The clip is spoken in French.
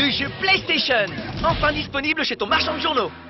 Le jeu PlayStation, enfin disponible chez ton marchand de journaux.